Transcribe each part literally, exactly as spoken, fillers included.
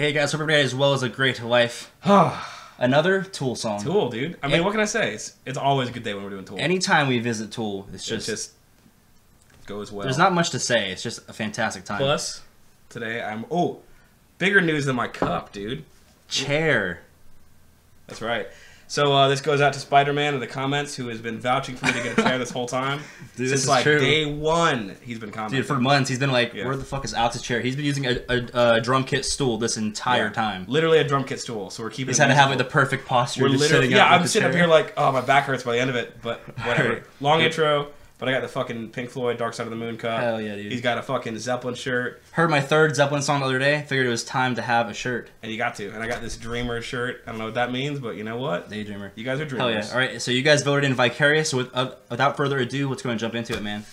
Hey guys, hope everybody has as well as a great life. Another Tool song. Tool, dude. I mean, and what can I say? It's, it's always a good day when we're doing Tool. Anytime we visit Tool, it's just, it just goes well. There's not much to say. It's just a fantastic time. Plus, today I'm... Oh, bigger news than my cup, dude. Chair. That's right. So uh, this goes out to Spider-Man in the comments, who has been vouching for me to get a chair this whole time. Dude, Since this is like true. day one, he's been commenting. Dude, for months he's been like, Yeah. "Where the fuck is Alex's chair?" He's been using a, a, a drum kit stool this entire Yeah. time. Literally a drum kit stool. So we're keeping. He's it had to have usable. like the perfect posture. We're just literally, sitting yeah. up with I'm the sitting up chair. here like, oh, my back hurts by the end of it, but whatever. Right. Long Yep. intro, but I got the fucking Pink Floyd Dark Side of the Moon cup. Hell yeah, dude. He's got a fucking Zeppelin shirt, Heard my third Zeppelin song the other day. Figured it was time to have a shirt. and you got to. And I got this Dreamer shirt. I don't know what that means, but you know what? Daydreamer. You guys are Hell dreamers. yeah! All right, so you guys voted in Vicarious. So with, uh, without further ado, let's go and jump into it, man.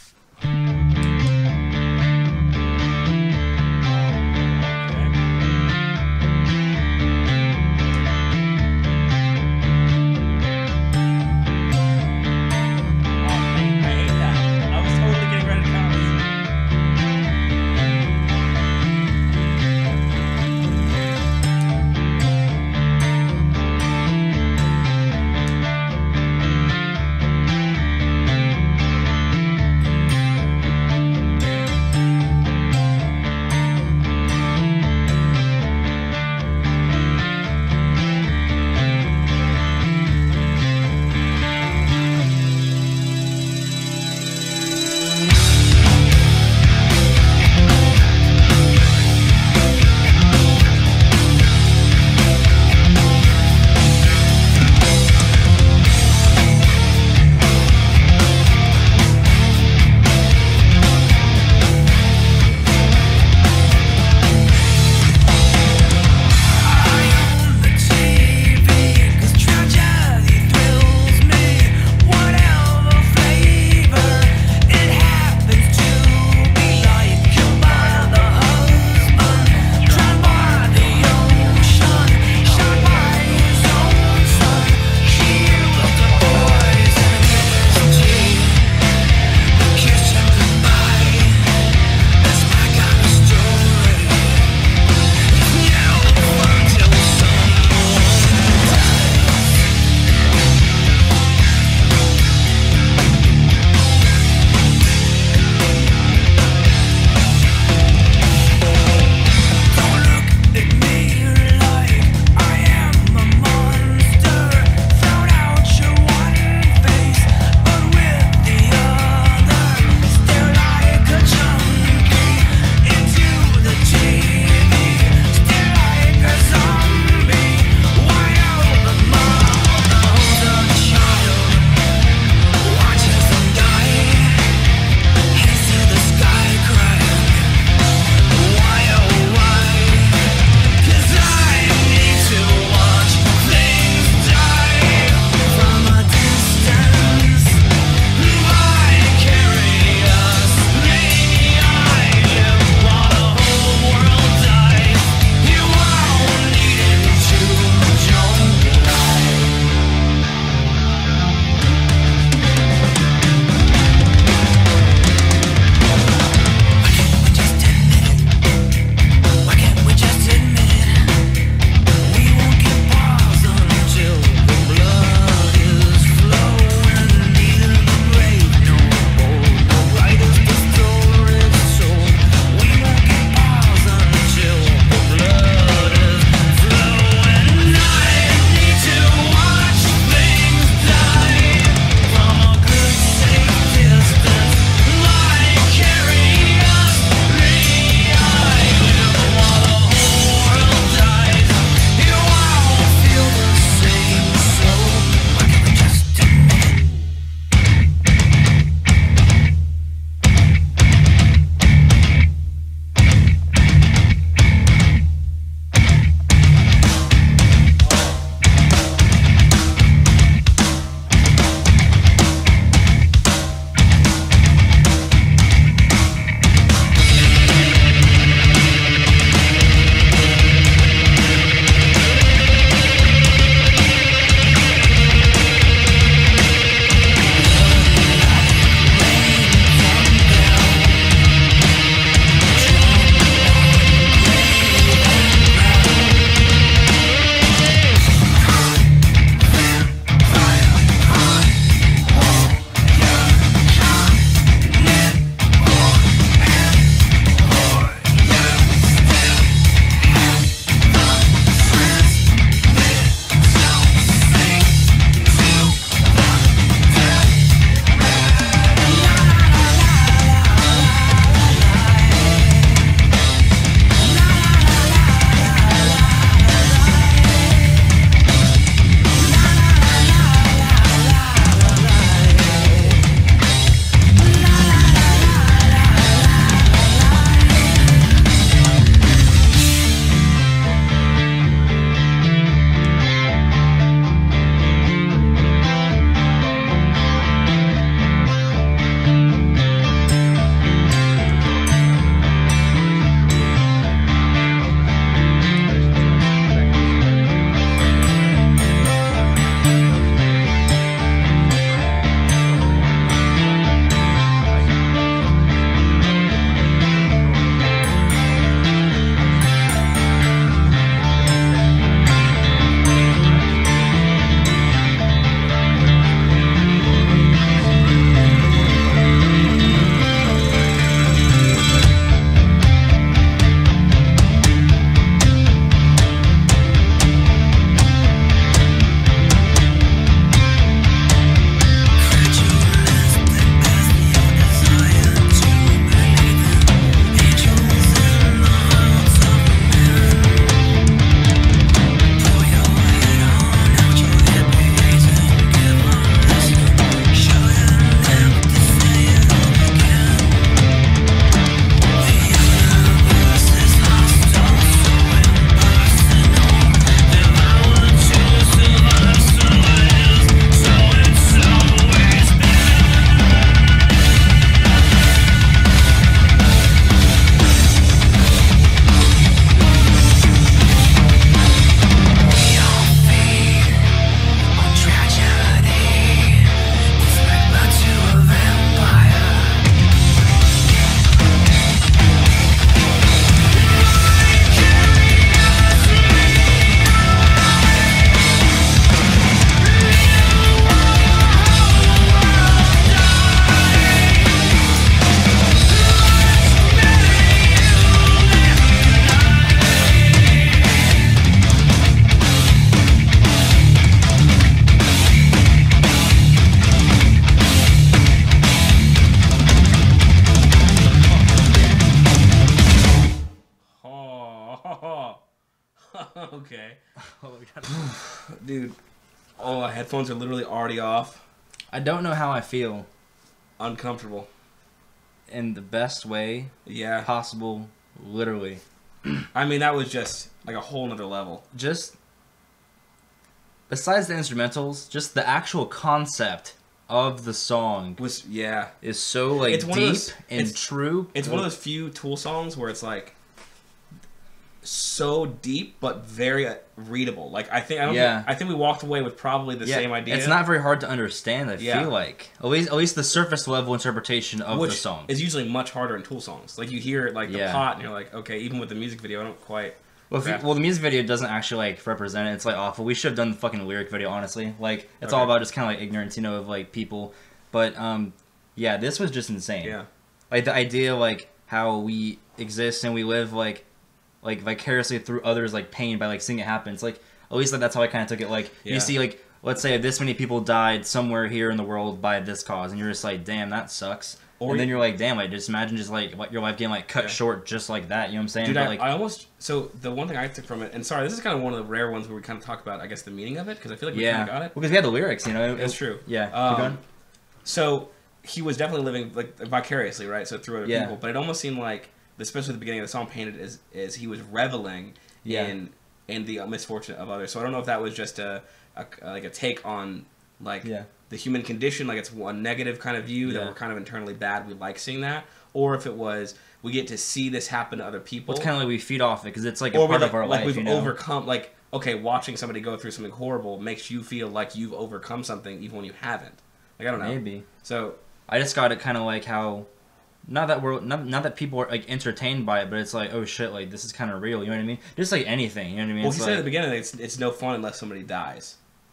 Okay. Oh, we gotta- Dude, oh, my headphones are literally already off. I don't know how I feel Uncomfortable. in the best way Yeah. possible, literally. I mean, that was just like a whole nother level. Just besides the instrumentals, just the actual concept of the song Was yeah. is so like It's one of deep those- and it's- true. It's one of those few Tool songs where it's like so deep but very uh, readable. Like I think I don't Yeah. think, I think we walked away with probably the Yeah, same idea. It's not very hard to understand. I Yeah. feel like at least at least the surface level interpretation of which the song. is usually much harder in Tool songs. Like you hear like the Yeah. pot and you're like, okay, even with the music video, I don't quite. Well, if you, grasp- well, the music video doesn't actually like represent it. It's like awful. We should have done the fucking lyric video, honestly. Like it's all Okay. about just kind of like ignorance, you know, of like people. But um, yeah, this was just insane. Yeah. Like the idea, like how we exist and we live like like vicariously through others, like pain by like seeing it happen. It's like at least like that's how I kind of took it. Like Yeah. you see, like let's say this many people died somewhere here in the world by this cause, and you're just like, damn, that sucks. Or and then you- you're like, damn, like just imagine just like what your life getting like cut Yeah. short just like that. You know what I'm saying? Dude, But, I, like, I almost so the one thing I took from it, and sorry, this is kind of one of the rare ones where we kind of talk about, I guess, the meaning of it because I feel like we yeah, kind of got it. because we had the lyrics, you know. It- That's true. Yeah. keep Um, going. So he was definitely living like vicariously, right? So through other Yeah. people, but it almost seemed like, especially at the beginning of the song, painted as is he was reveling Yeah. in in the misfortune of others. So I don't know if that was just a, a like a take on like Yeah. the human condition, like it's one negative kind of view that Yeah. we're kind of internally bad. We like seeing that, or if it was we get to see this happen to other people. Well, it's kind of like we feed off it because it's like a or we part like, of our like life. we've you know? overcome like okay, watching somebody go through something horrible makes you feel like you've overcome something even when you haven't. Like I don't know. Maybe. So I just got it kind of like how, not that we're not, not that people are like entertained by it, but it's like, oh shit, like this is kind of real. You know what I mean? Just like anything. You know what I mean? well, It's he said at like- the beginning it's it's no fun unless somebody dies.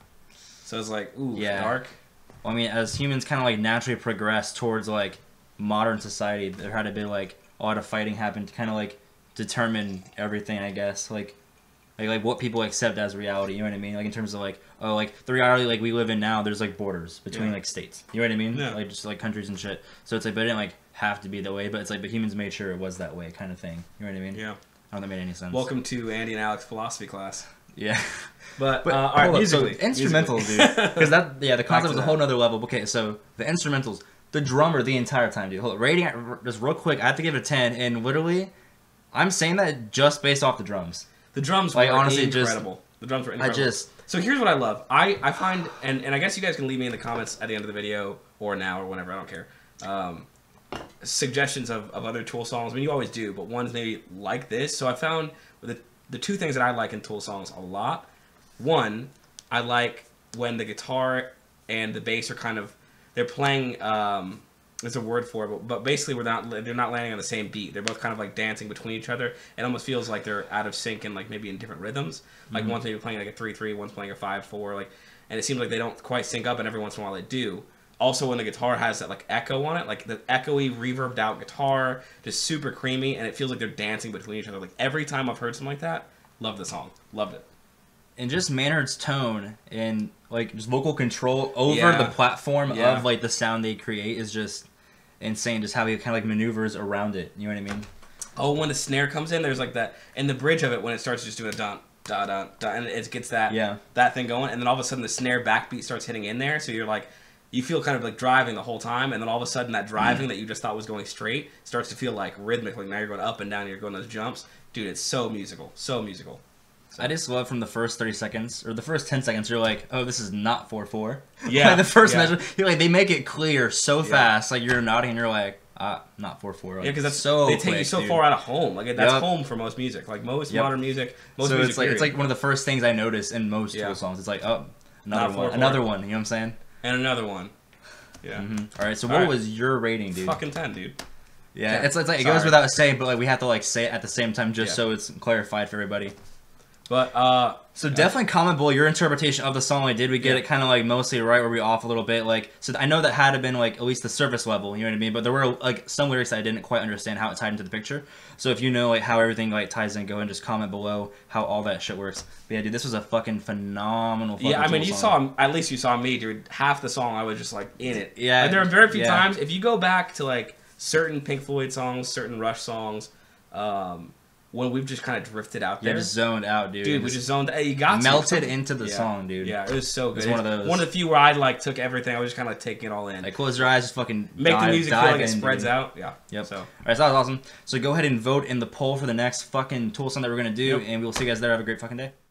So it's like ooh, Yeah. dark. I mean, as humans kind of like naturally progress towards like modern society, there had to be like a lot of fighting happen to kind of like determine everything. I guess like. Like, like what people accept as reality, you know what I mean? Like in terms of like, oh, like the reality like we live in now, there's like borders between Yeah. like states, you know what I mean? Yeah. Like just like countries and shit. So it's like, but it didn't like have to be that way, but it's like, but humans made sure it was that way, kind of thing. You know what I mean? Yeah. I don't know if that made any sense. Welcome to Andy and Alex philosophy class. Yeah. But, But uh, all right, hold up, musically, so instrumentals, musically. dude. Because that, yeah, the Back concept to was a that. whole nother level. Okay, so the instrumentals, the drummer the entire time, dude. Hold up, rating it r- just real quick. I have to give it a ten, and literally, I'm saying that just based off the drums. The drums Like, were honestly, just- incredible. the drums were I incredible. just, So here's what I love. I, I find, and, and I guess you guys can leave me in the comments at the end of the video, or now, or whenever, I don't care. Um, suggestions of, of other Tool songs. I mean, you always do, but ones maybe like this. So I found the, the two things that I like in Tool songs a lot. One, I like when the guitar and the bass are kind of, they're playing, um, there's a word for it, but, but basically we're not, they're not landing on the same beat. They're both kind of like dancing between each other. It almost feels like they're out of sync and like maybe in different rhythms. Like Mhm. one's maybe playing like a three three, one's playing a five four, like, and it seems like they don't quite sync up, and every once in a while they do. Also, when the guitar has that like echo on it, like the echoey, reverbed out guitar, just super creamy, and it feels like they're dancing between each other. Like every time I've heard something like that, love the song, loved it. and just Maynard's tone and like just vocal control over Yeah. the platform Yeah. of like the sound they create is just insane. Just how he kind of like maneuvers around it. You know what I mean? Oh, when the snare comes in, there's like that, and the bridge of it when it starts just doing a dun da da da, and it gets that Yeah. that thing going, and then all of a sudden the snare backbeat starts hitting in there, so you're like, you feel kind of like driving the whole time, and then all of a sudden that driving that you just thought was going straight starts to feel like rhythmic, like now you're going up and down, you're going those jumps, dude. It's so musical, so musical. I just love from the first thirty seconds or the first ten seconds. You're like, oh, this is not four four. Yeah, Like the first yeah. measure, you're like they make it clear so Yeah. fast. Like you're nodding, and you're like, ah, not four four. Like, Yeah, because that's so they take you quick, so dude. far out of home. Like that's Yup. home for most music. Like most Yep. modern music, most So music. it's like it's period. like one of the first things I notice in most Yeah. Tool songs. It's like, oh, another Not one, four four. another one. You know what I'm saying? and another one. Yeah, Mhm. All right. So All what right. was your rating, dude? fucking ten, dude. Yeah, Yeah. it's, it's like it Sorry. goes without saying, but like we have to like say it at the same time just Yeah. so it's clarified for everybody. But uh, So definitely comment below your interpretation of the song. Like, did we get Yeah. it kind of like mostly right? Were we off a little bit? Like, so I know that had to been like at least the surface level. You know what I mean? But there were like some lyrics that I didn't quite understand how it tied into the picture. So if you know like how everything like ties in, go and just comment below how all that shit works. But yeah, dude, this was a fucking phenomenal. Fucking yeah, I mean, Tool you song. saw at least you saw me, dude. Half the song I was just like in it. Yeah, Like, there are very few yeah. times if you go back to like certain Pink Floyd songs, certain Rush songs, um, when we've just kind of drifted out Yeah, there. just zoned out, dude. Dude, we just zoned. Hey, you got to. melted into the Yeah. song, dude. Yeah, it was so good. It's one of those. One of the few where I like took everything. I was just kind of like taking it all in. Like close your eyes, just fucking Make dive, the music feel dive like it in, spreads dude. out. Yeah. Yep. So. All right, so that was awesome. So go ahead and vote in the poll for the next fucking tool song that we're gonna do, Yep. and we'll see you guys there. Have a great fucking day.